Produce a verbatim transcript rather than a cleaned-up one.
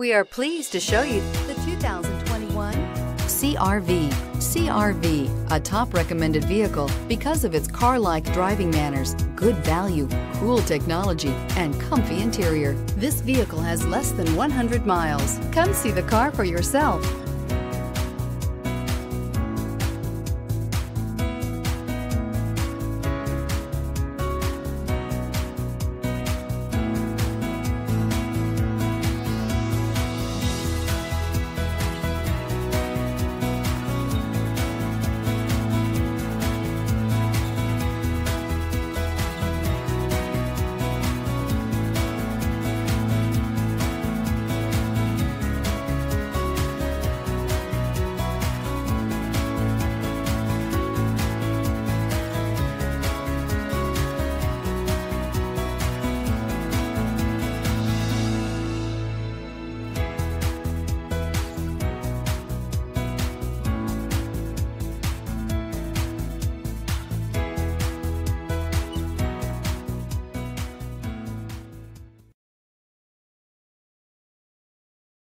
We are pleased to show you the two thousand twenty-one C R V. C R V, a top recommended vehicle because of its car-like driving manners, good value, cool technology, and comfy interior. This vehicle has less than one hundred miles. Come see the car for yourself.